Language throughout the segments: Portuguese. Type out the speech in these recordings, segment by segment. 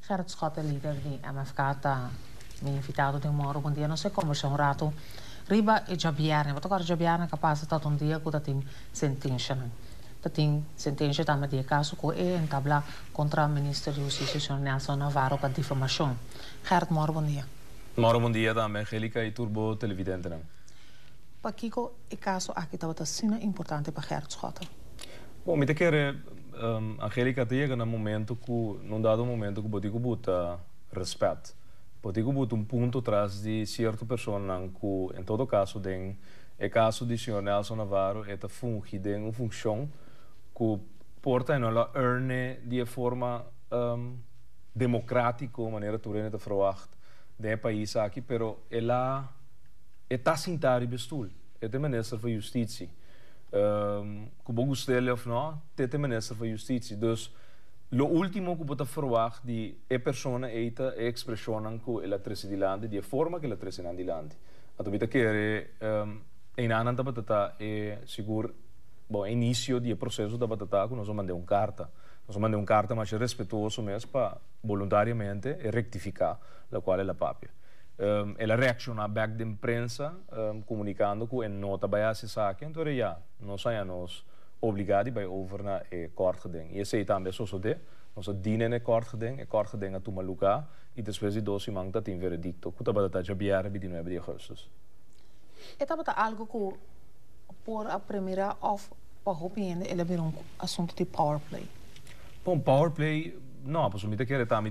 Gerrit Schott, líder de MFK, me invitado de um dia, não sei como, um rato, riba e jabiarne, wat agora jabiarne capaz de um dia que tem sentença, tem sentença também de caso que é entablar contra o ministro de Justiça, Nelson Navarro, para difamação. Gerrit, bom dia. Bom dia também, Angélica e Turbo Televidente. Para Kiko, o caso aqui estava sendo importante para Gerrit Schott. Bom, me quer Angélica chega no momento que num dado momento que pode buta respeito, pode buta ponto atrás de certa pessoa que em todo caso tem é caso de senhor Nelson Navarro é funge de uma função que porta ela earne de forma democrática maneira tu rene te verwacht de país aqui, pero ela está sentado bestul, é de minister van Justitie. Como gostei of não, tem minister van Justitie. Dus, lo último que pode verwacht de é persona eita é expressão que ela traz de lande, de forma que ela traz de lande. Então, bita querer em ananda batata é seguro, bom, início do processo da batata que nós mandamos carta. Nós mandamos carta, mas respeitoso mesmo para voluntariamente rectificar a qual é a papia. Ela reacciona back da imprensa, comunicando que nota vai se saque, então já, nós somos obrigados a over na kort geding. E esse também só de, nós dienen é kort geding a tomar lugar, e depois de 12 semanas dat in veredicto, que estava a jabiar de 9 de agosto. Estava algo que por a primeira of para opinião ele virou assunto de power play. Bom, power play, não, posso me dizer que também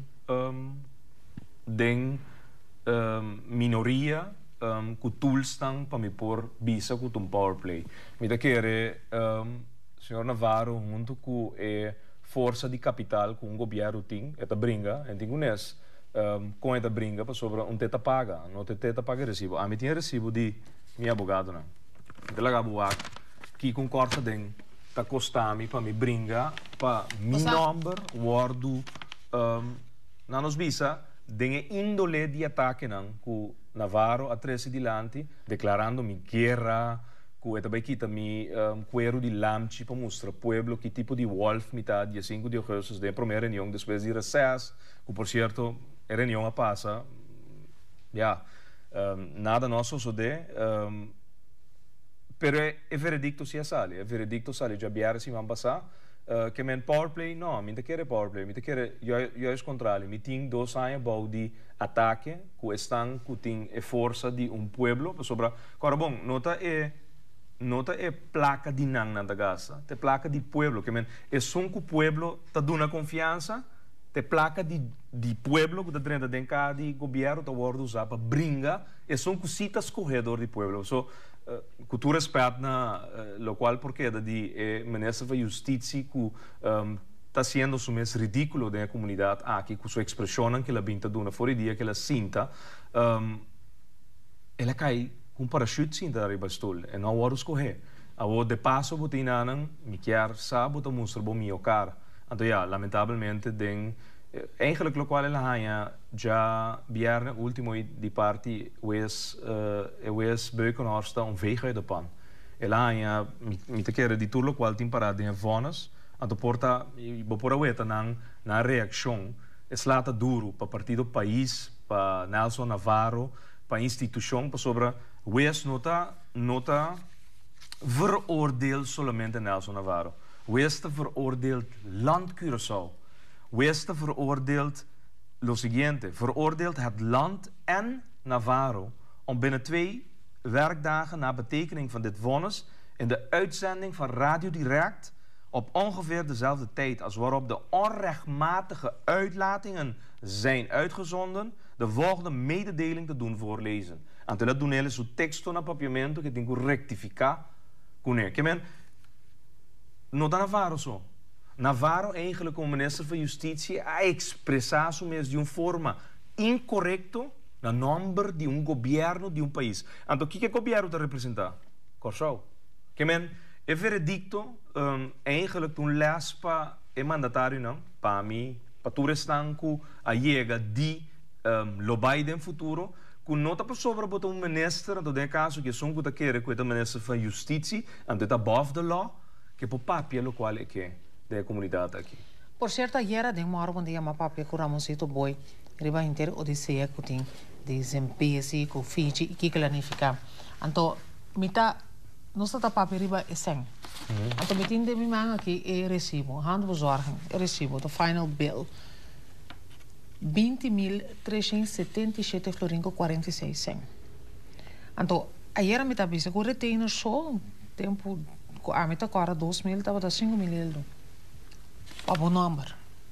den minoria que toolstaan para me pôr bisa com power play. Me da querer senhor Navarro junto com a força de capital com o governo tem esta brinca, então com esta brinca para sobre teta paga, não teta paga recibo. A mim tinha recibo de meu advogado não. De lá gabuak que concorda den ta costami para me brinca para mi number wordo na nos bisa den índole de ataque não que Navarro atrás de lante declarando mi guerra que também quita mi cuero de lamchi para mostrar pueblo que tipo de wolf mitad dia 5 de agosto de primeira reunião depois de recesso que por certo a reunião a passa ja nada nosso só de pero é veredicto se sale, é veredicto sale já biara se vão passar que men power play não, me quer power play, me quer eu es contrário, me tem 2 anos bom de ataque que estão que tem a força de pueblo sobre, agora bom, nota é placa de nang na gasta, te placa de pueblo, que men é som que o pueblo tá dando confiança, te placa de pueblo que tá dentro de cada governo tá word usar para brinca, é som que cita escorredor de pueblo, so que tu respeita na lo qual porque de ministro da Justiça que está sendo o mais ridículo da comunidade aqui com sua expressão que ela binta duna fora dia que ela sinta ela cai com parachute sinta arriba stol e não hora escorrer a hora de passo botina nan me quer sabe botar mostrar bom meu cara então ja lamentavelmente den eigenlijk lo qual ela hanha já biarne último de parte wes Beukenhorst vege uit de pan ela hanha me te quer de tudo qual tem parado em vonas a porta bopora weta na reação eslata duro para partido país para Nelson Navarro para instituição para sobre wes nota veroordeel solamente Nelson Navarro wes te veroordeeld land Curaçao Westen veroordeelt lo siguiente, veroordeelt het land en Navarro om binnen 2 werkdagen na betekening van dit vonnis in de uitzending van Radio Direct op ongeveer dezelfde tijd als waarop de onrechtmatige uitlatingen zijn uitgezonden, de volgende mededeling te doen voorlezen. En te doen hele su texto na papiamento que tem que rectificar com ele. Que men, não dá Navarro só. Navarro eigenlijk como minister van Justitie a expressar mesmo de uma forma incorreta na nome de governo de país. Então, o que o governo está representar? Curaçao. Que men, é veredicto eigenlijk les para o mandatário não, para mim, para tu restanco a chega de lobai no futuro, que não está sobre botar minister, então, no caso que são que quer que o minister van Justitie, então está above the law, que por papel o qual é que da comunidade aqui. Por cierto, ayer de moro bom dia, papi com Ramosito boy, riba inteiro odisseia que tem de Zambesi, com Fiji e que planifica. Então, mita nós tá papi riba é sem. Então, me tem de mim aqui é recibo, handbezorging, é recibo, the final bill. 20.377 floringo 46 cent. Então, ayer me tá bisa com retainer só tempo a me tá agora 2.000 tava da 5.000 do. Pabo number.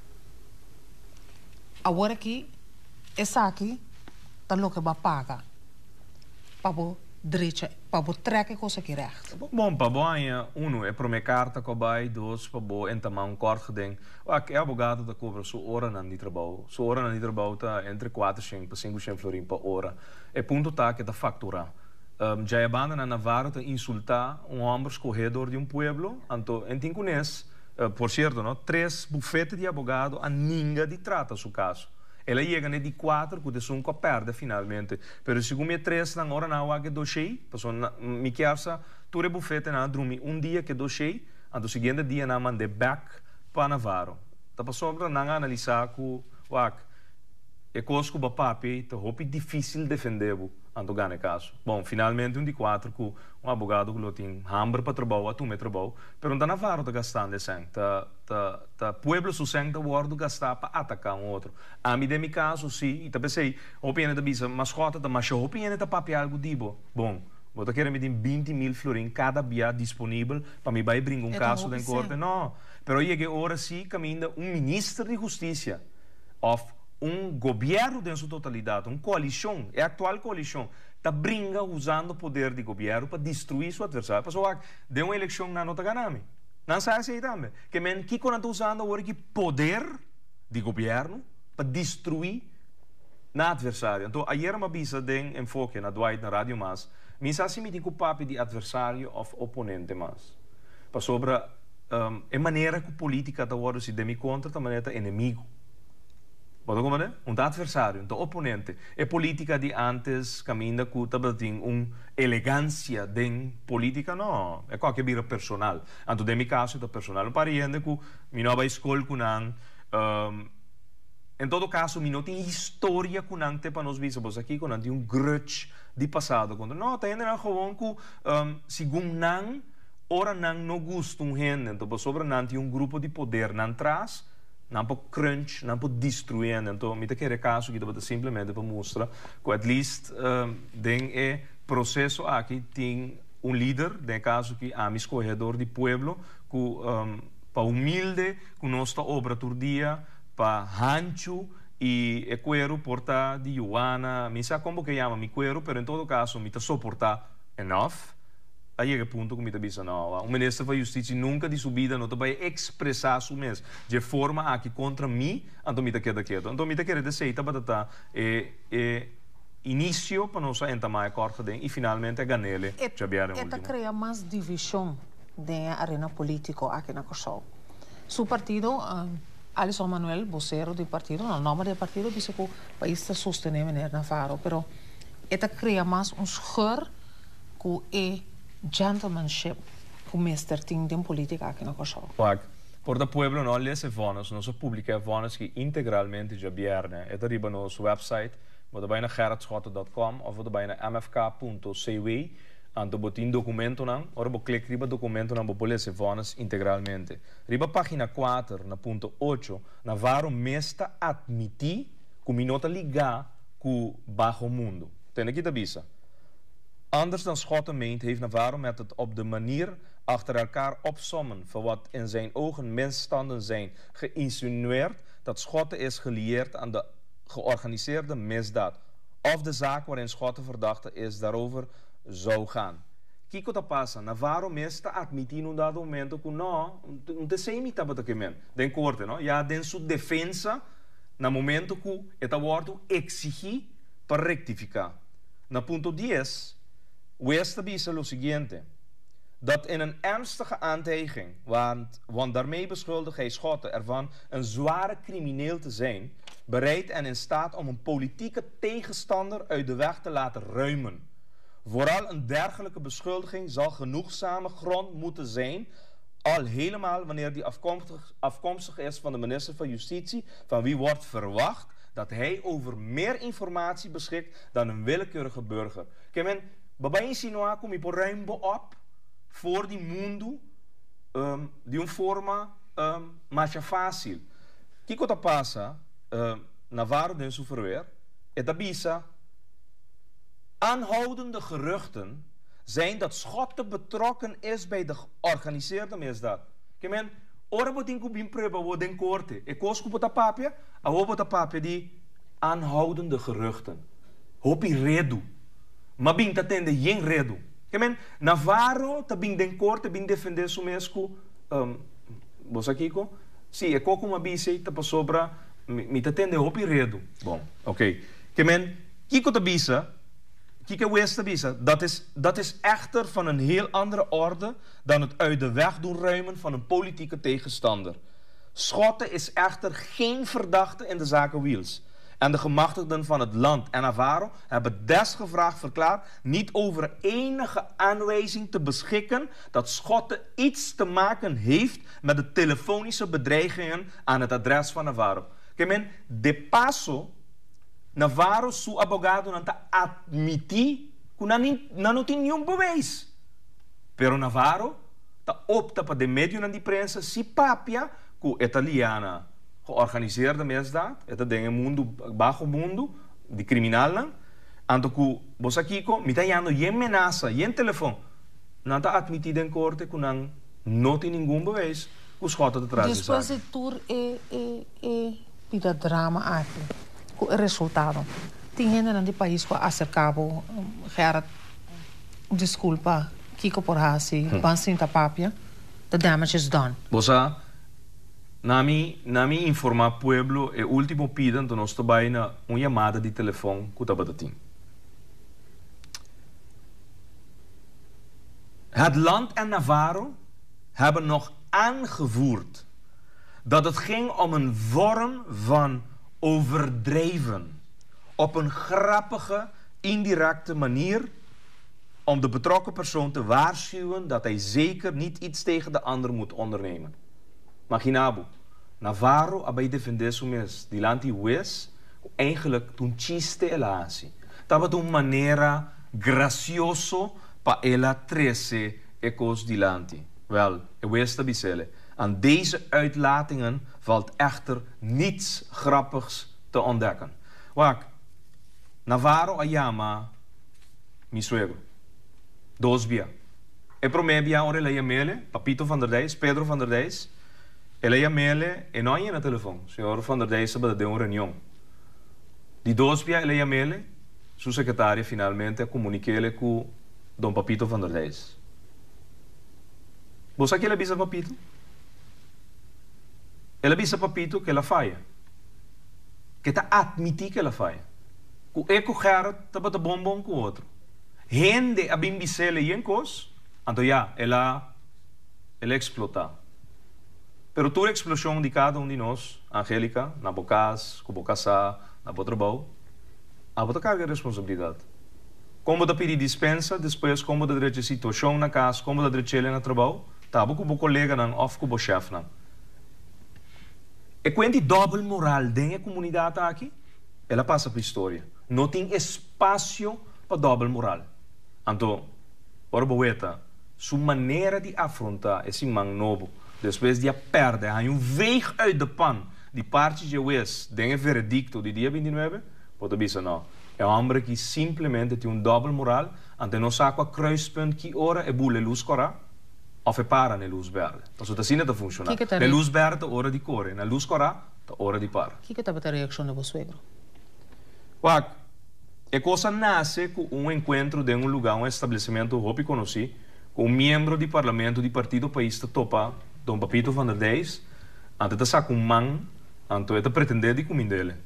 Agora aqui essa aqui tá louca ba paga. Pabo direita, pabo trekke coisa que recht. Bom, para banha, é para minha carta que vai, dois, para boa, entamar kort geding. Ook é abogado da cobra sua hora na de trabalho. Sua hora na de trabalho tá entre 400 para 500 florin por hora. É ponto tá que tá facturar. Já é banda na Navarro tá insultar homem escorredor de pueblo, então em conhece, por certo, não, 3 bufetes de abogado a ninguém de trata seu caso. Ela chega de 4, que de 5 perde finalmente. Mas se como 3, na hora não há que doxei, passou me quersa, tu é bufete na dormir dia que doxei, no seguinte dia na mande back para Navarro. Tá passou para não analisar que é coisa que o papi tá hopi difícil defender ando ganha caso. Bom, finalmente de 4 que abogado que tem hambre para trabalhar, tu me trabalho, pero não Navarro tá gastando sangue, tá pueblo su sangue tá guardo gastar para atacar outro. A mim de mi caso sim, e tá pensei, opinião da bisa, mascota tá mas opinião tá papi algo dibo. Bom, vou querer me 20.000 florin cada dia disponível para me vai brincar caso da corte. Não, pero cheguei hora sim caminha ministro de justiça of governo em sua totalidade, coalição, é a atual coalição, está brinca usando o poder de governo para destruir seu adversário. Pessoal, de uma eleição na nota ganami. Não sai assim também. Que men que quando está usando o poder de governo para destruir o adversário. Então, ayer uma bisa de enfoque na Dwight na rádio mas, me assim me tem que o papel de adversário ou oponente mas. Para sobre a maneira que a política está agora se demi contra, a maneira inimigo. Wat como é? Adversário, oponente. É política de antes, caminha que tem elegância de política, não. É qualquer vira personal. Então, de meu caso, é personal. Para gente que me nova escola com em todo caso, me não tem história com te para nós ver, aqui com tem grudge de passado. Não, tem ainda gewoon que segundo não, ora não gosta gente. Então, sobre não tem grupo de poder não traz. Não pode crunch, não pode destruir. Então, me quer caso que deve simplesmente para mostrar que, at least, den processo aqui tem líder, den caso que é escorredor de pueblo, que para humilde, que nossa obra todo dia, para rancho e cuero porta de Joana, me sabe como que chama mi cuero, pero em todo caso, me suportar enough. Aí é o ponto que me diz, não, o ministro da Justiça nunca de subida não vai expressar isso mesmo, de forma a que contra mim, então me queda quieto. Então me queda dizer, tá início para nós entrar mais corta e finalmente é ganhar já vier em último. Cria mais divisão na arena política aqui na Kosovo. Su partido, Alisson Manuel, vocero do partido, no nome do partido, disse que o país está sustentando na Navarro, pero cria mais scheur que é gentlemanship que o mestre tem de política aqui na Kosovo. Por o pueblo não lê vonos, nós publica vonos que integralmente já vierem. É arriba no nosso website, você vai na gerardschotten.com ou você vai na mfk.cw, então você tem documento não, ora você clica riba documento não, você lê vonos integralmente. Riba página 4, na ponto 8, Navarro mesta admitir que o minota ligar com o baixo mundo. Tem aqui da bisa. Anders dan Schotten meent, heeft Navarro met het op de manier achter elkaar opsommen van wat in zijn ogen misstanden zijn geïnsinueerd dat Schotten is gelieerd aan de georganiseerde misdaad of de zaak waarin Schotten verdachte is daarover zou gaan. Kiko ta passa, Navarro mesta admitir num dado momento que não te sei me estava daquele den corte, não? Já den sua defesa no momento que eta wordt exigir para rectificar. Na ponto 10 West is het siguiente, dat in een ernstige aantijging, want daarmee beschuldigt hij Schotten ervan een zware crimineel te zijn, bereid en in staat om een politieke tegenstander uit de weg te laten ruimen. Vooral een dergelijke beschuldiging zal genoegzame grond moeten zijn Al helemaal wanneer die afkomstig is van de minister van Justitie, van wie wordt verwacht dat hij over meer informatie beschikt dan een willekeurige burger. Kijk men, babay insinua kom je ruim op voor die mundo de uma forma mais fácil. Kiko ta passa Navarro den Souverweer, et abisa aanhoudende geruchten zijn dat Schotten betrokken is bij de georganiseerde misdaad. Kijk men, ora botin kubim preba wo den korte. E koos kubota papia, a wo bota papia die aanhoudende geruchten. Hopi redu. Maar bin tatende yen redu. Kijk men, Navarro ta bin den korte bin defender sumesco bosakiko. Si e koko ma bise ta pasobra mi tatende hopi redu. Bom, oké. Kijk men, kiko ta bisa. Kijk, dat is echter van een heel andere orde dan het uit de weg doen ruimen van een politieke tegenstander. Schotten is echter geen verdachte in de zaken Wiels. En de gemachtigden van het land en Navarro hebben desgevraagd verklaard niet over enige aanwijzing te beschikken dat Schotten iets te maken heeft met de telefonische bedreigingen aan het adres van Navarro. Kijk men, de paso Navarro, su abogado, não está admitir que não tem nenhum bewijs. Pero Navarro está opta para de meio na imprensa si papia que italiana georganiseerde misdaad, het ding mundo, bajo mundo, de criminalen, anto que bosakiko, mitayano yen menaça, yen telefoon, não está admitido em corte que não tem nenhum bewijs que os Schotten te trazer. Depois de tour pida drama aqui. O resultado. Tem gente no país que acercava, quer desculpa, Kiko por hasi, bansinta papia, the damage is done. Bosa, nami informar pueblo e último pida, então nós trabalhamos na uma chamada de telefone que estava datim. Het land en Navarro hebben nog aangevoerd dat het ging om een vorm van overdreven, op een grappige, indirecte manier om de betrokken persoon te waarschuwen dat hij zeker niet iets tegen de ander moet ondernemen. Maginabo, Navarro abay defender sumes, die land die wes, eigenlijk toen chiste elasi. Dat een manera gracioso pa ela trece ecos di lanti. Wel, e wes tabisele. Aan deze uitlatingen valt echter niets grappigs te ontdekken. Wak, Navarro ayama mi suegro. Dos via. E promebia ore le mele, Papito van der Dijs, Pedro van der Dijs. Ele mele e non na telefoon. Senhor van der Dijs hebben de een reunião. Die dos via ele mele, su secretaria finalmente comuniquele com Don Papito van der Dijs. Você que ele avisa Papito? Ele avisa Papito que ela falha. Que está admitir que ela falha. Que o eco Gerard está bata bombom com o outro. Gente a bimbicele e encos, então já, ela explota. Pero toda a explosão de cada um de nós, Angélica, na Bocas, com Bocasá, na Botrabou, a bota carga de responsabilidade. Como da pedir dispensa, depois como da direita situação na casa, como da direita na trabalho, tá com o colega não, ou com o chefe não. E quando double moral dentro da comunidade aqui, ela passa para a história. Não tem espaço para double moral. Então, por boeta, sua maneira de afrontar esse man novo, depois de perder, há weg uit de pan, de parte de Wes, dentro do veredicto de dia 29, pode dizer não. É um homem que simplesmente tem double moral, então não sabe qual kruispunt que ora é bule luz cora, of é para na luz verde. Então, isso assim não funciona. Na luz verde, hora de core, na luz cora, hora de para. O que é a reação do suegro? Wak, a coisa nasce com encontro de lugar, estabelecimento, eu conheci, com membro do parlamento do Partido Paísta Topa, Don Papito van der Dijs, antes de sacar man, antes de pretender de comer dele.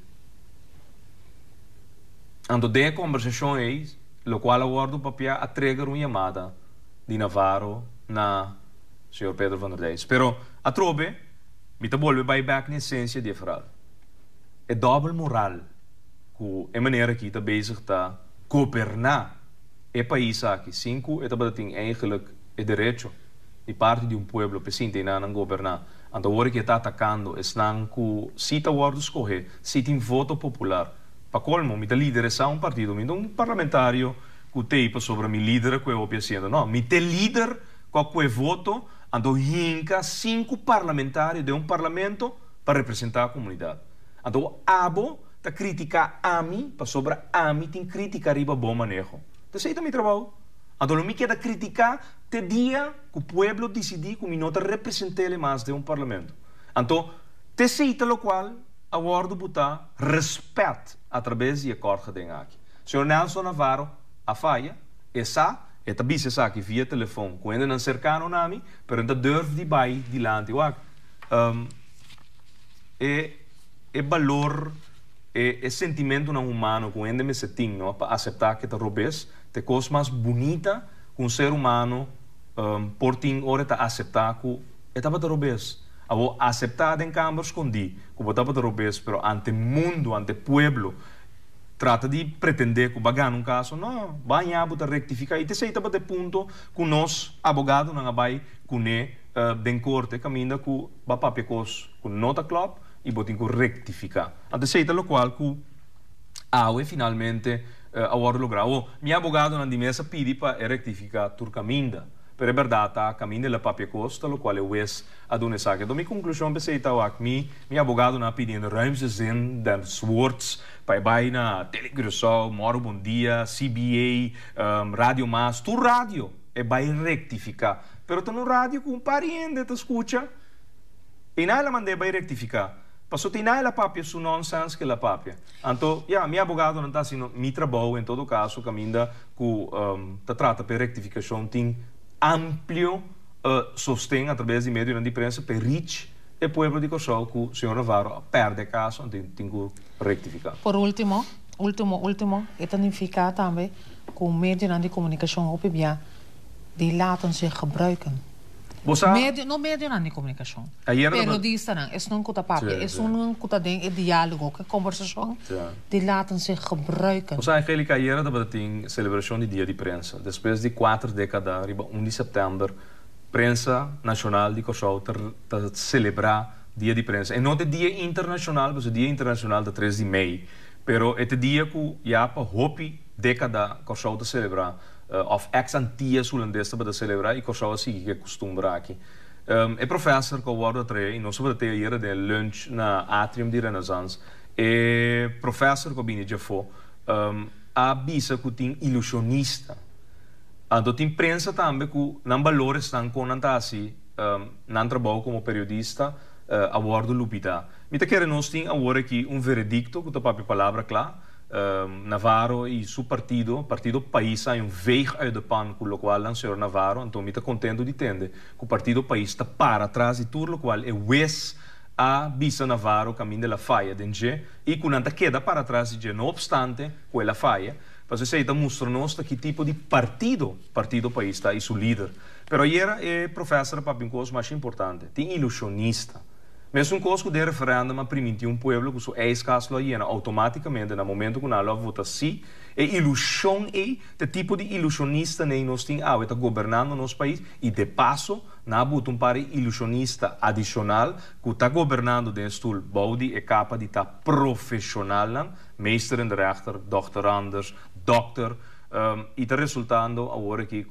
Antes de conversação aí, o qual aguardo o papel a trigger uma chamada de Navarro na Sr. Pedro van der Dijs. Pero, a trobe, me volve bij back na essência de verhaal. É double moral, que é maneira que está bezig te governar. É país aqui, cinco, é dat ding eigenlijk é direito. de parte de pueblo, presidente na governar. Então, agora que está atacando, estão com cita wordos escorrer, cita em voto popular. Para colmo, me liderar partido, me parlamentário que tem sobre mi líder que eu pensando. Não, me líder com o voto, então hinca 5 parlamentários de parlamento para representar a comunidade. Então, abo ta criticar a mim, para sobre a mim tem crítica riba bom manejo. Então, sei também trabalho. Então, me queda criticar te dia que o povo decidir que não te represente mais de parlamento. Então, te sei lo qual a word botar respeito através de acordo que tem aqui. Senhor Nelson Navarro, a faia, essa, e também se sabe via telefone, quando não cercano a mim, pero não durf de vai dilante. É valor, é sentimento não humano, quando me se tem, não, para aceitar que te roubes, te coisa mais bonita que um ser humano por ter hora de aceitar que estava te roubes. Abo aceitar em câmara escondi, que estava te roubes, pero ante mundo, ante pueblo, trata de pretender que vai um caso, não, vai a rectificar. E te sei de ponto que nós, abogado, não vai cune den corte, caminha que vai papel com nota club e botem que rectificar. Então sei lo qual que finalmente agora lograr. Meu abogado na dimesa pedi para rectificar tur caminha. Pero é verdade, a caminho da papel costa, o qual eu es a dona saque. Então, minha conclusão é que meu abogado não pedindo ruimte zin, das words, para na Telegrosol, Moro Bom Dia, CBA, Rádio Mas, tu rádio, é para rectificar. Pero tu no rádio com um pariente te escuta, e não ela mandei para rectificar. Passou tem nada papel su nonsense que la papel. Então, meu abogado não está sendo meu trabalho, em todo caso, caminho que trata para rectificação, tem amplo sostém através de meios de imprensa para reach o povo de Kosovo que o senhor Navarro perde caso e tem que rectificar. Por último, é significa também que o meio de comunicação die laten zich gebruiken. Medio de comunicação. Periodista não, é não kuta papel, é não kuta den, é diálogo, é conversação. Die laten zich gebruiken. Você eigenlijk ayer dat we tem celebração de dia de prensa. Depois de 4 décadas, riba 1 de setembro, prensa nacional de Kosovo te celebrar dia de prensa. E não é dia internacional, mas é dia internacional de 3 de maio. Pero é dia que já para hopi década Kosovo te celebrar. Of ex-antias holandesa para celebrar e Kosovo sigue que costuma aqui. É professor que eu vou ter e nós vamos ter aí de lunch na atrium de Renaissance. É professor que vem de fora. A bisa que tem ilusionista. Então tem prensa também que não valores estão com assim, não trabalho como periodista a bordo lupita. Me te quero nós tem agora aqui veredicto que tá palavra clara. Navarro e seu partido País, há veig uit de pan com o qual o senhor Navarro, então me está contento de entender que o partido País está para trás e tudo o qual é wes a bisa Navarro caminho da faia denge e que não queda para trás de não obstante aquela faia, para você está mostrando que tipo de partido País está e seu líder. Pero ayer é professor para uma coisa mais importante, tem ilusionista. Mesmo um coisa de referendo permitir povo que sua ex-caso lá automaticamente no momento que nós vota sim, é ilusão é tipo de ilusionista nem nós tem está governando nosso país e de passo nós botam par ilusionista adicional que está governando den stoel body é capaz de estar profissional, meester in de rechter, doctoranders, dokter e está resultando agora que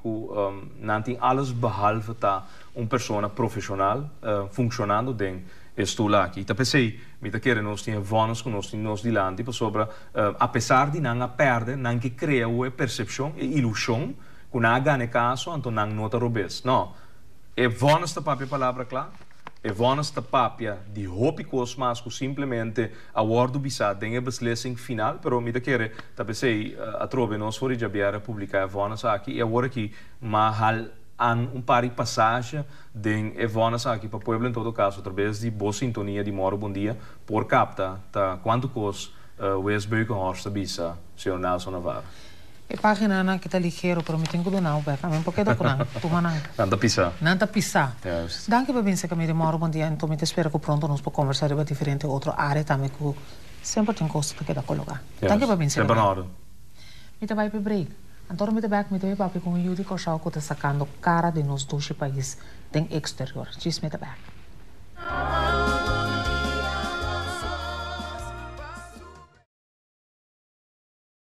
não tem alles behalve tá pessoa profissional funcionando den estou lá aqui. Então pensei, me tá querendo nós temos vonos que nós temos dilante para sobre, apesar de não perder, não que cria uma percepção e ilusão que não ganha caso, então não nota robes. Não, é vonos da papia palavra clara, é vonos da papia de hopicos mas que simplesmente a word bisa tem a beslissing final, pero me tá querendo, tá pensei, a trove nós fora já vier a publicar vonos aqui e agora que mahal um par de passagem de evonas aqui para o povo em todo caso através de boa sintonia de Moro Bom Dia por capta tá quanto cos Wes Buikenhorst bisa senhor Nelson Navarro. E página na que tá ligeiro pero me tenho que donar para também porque dá com tu mana. Nanta pisa. Danke para pensar que me de Moro Bom Dia então me espero que pronto nós para conversar sobre diferente outra área também que sempre tem coisa que dá colocar. Danke para pensar. Sempre na hora. Me tá vai para break. Então, me back me papi com o Yuri Koshao que está sacando cara de nos dois países tem exterior. Diz me back.